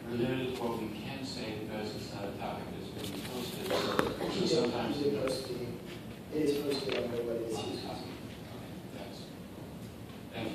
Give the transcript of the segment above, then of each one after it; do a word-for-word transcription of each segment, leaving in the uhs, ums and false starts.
we're limited to what we can say because it's not a topic that's been posted. So, so sometimes it is posted. It is posted on the what it is. Okay, thanks. Thank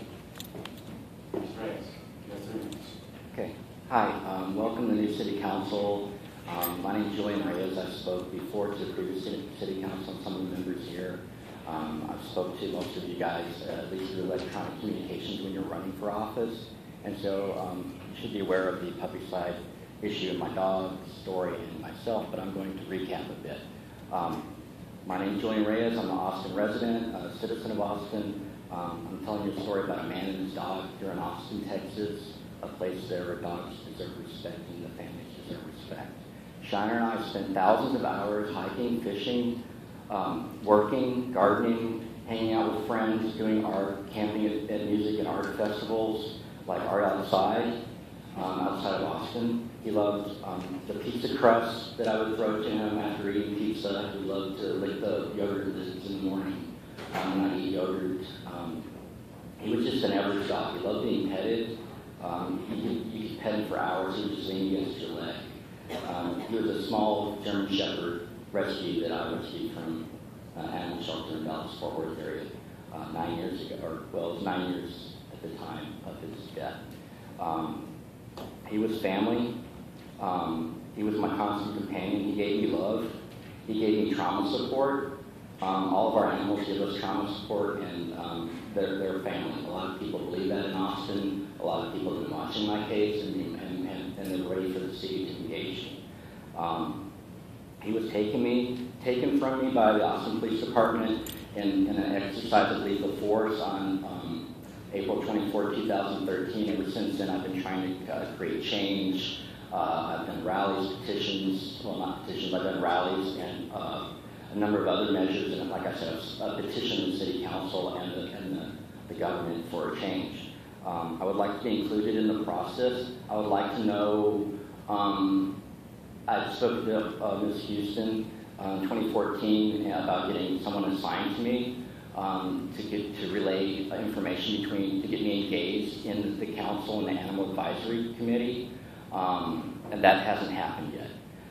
you. Miz Reyes, you have three minutes. Okay. Hi. Um, welcome to the new City Council. Um, my name is Julian Reyes. I spoke before to the previous City, city Council and some of the members here. Um, I've spoke to most of you guys, uh, at least through electronic communications when you're running for office. And so um, you should be aware of the Puppycide issue and my dog story and myself, but I'm going to recap a bit. Um, my name is Julian Reyes. I'm an Austin resident, a citizen of Austin. Um, I'm telling you a story about a man and his dog here in Austin, Texas, a place there where dogs deserve respect and the families deserve respect. Shiner and I spent thousands of hours hiking, fishing, um, working, gardening, hanging out with friends, doing art, camping at, at music and art festivals like Art Outside, um, outside of Austin. He loved um, the pizza crust that I would throw to him after eating pizza. He loved to lick the yogurt lids in the morning um, when I eat yogurt. Um, he was just an average dog. He loved being petted. Um, you, could, you could pet him for hours. He would just lean against your leg. Um, he was a small German Shepherd rescue that I rescued from uh, animal shelter in Dallas Fort Worth area uh, nine years ago, or well, it was nine years at the time of his death. Um, he was family. Um, he was my constant companion. He gave me love. He gave me trauma support. Um, all of our animals give us trauma support, and um, they're, they're family. A lot of people believe that in Austin. A lot of people have been watching my case, and, and, and, and they're ready for the city to engage me. Um, he was taken me, taken from me by the Austin Police Department in, in an exercise of lethal force on um, April twenty-fourth, two thousand thirteen. Ever since then, I've been trying to uh, create change. Uh, I've done rallies, petitions, well, not petitions, I've done rallies and uh, a number of other measures, and like I said, a petition the City Council and the, and the, the government for a change. Um, I would like to be included in the process. I would like to know, um, I spoke to uh, Miz Houston uh, in twenty fourteen about getting someone assigned to me um, to get to relay uh, information between, to get me engaged in the council and the Animal Advisory Committee, um, and that hasn't happened yet.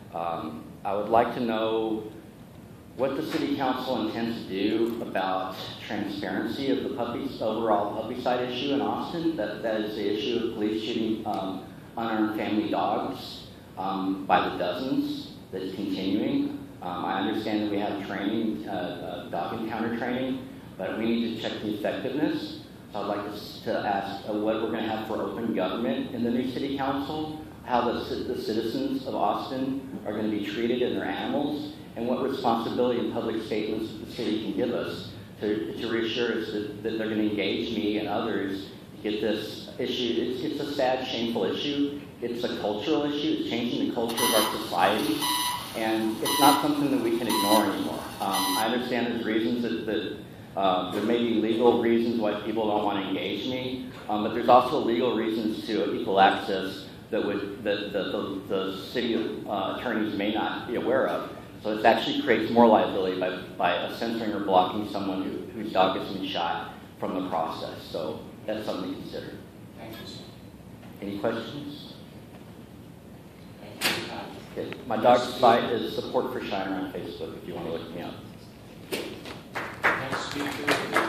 Um, I would like to know what the City Council intends to do about transparency of the puppies, overall Puppycide issue in Austin. That, that is the issue of police shooting um, unarmed family dogs um, by the dozens that is continuing. Um, I understand that we have training, uh, uh, dog encounter training, but we need to check the effectiveness. So I'd like to, to ask uh, what we're going to have for open government in the new City Council, how the, the citizens of Austin are going to be treated and their animals, and what responsibility and public statements the city can give us to, to reassure us that, that they're going to engage me and others to get this issue. It's, it's a sad, shameful issue. It's a cultural issue. It's changing the culture of our society. And it's not something that we can ignore anymore. Um, I understand there's reasons that, that uh, there may be legal reasons why people don't want to engage me, um, but there's also legal reasons to equal access that would that the, the, the city uh, attorneys may not be aware of. So it actually creates more liability by, by censoring or blocking someone who, whose dog has been shot from the process. So that's something to consider. Thank you, sir. Any questions? Thank you. Okay. My dog's site is support for Shiner on Facebook if you want to look me up. Next speaker.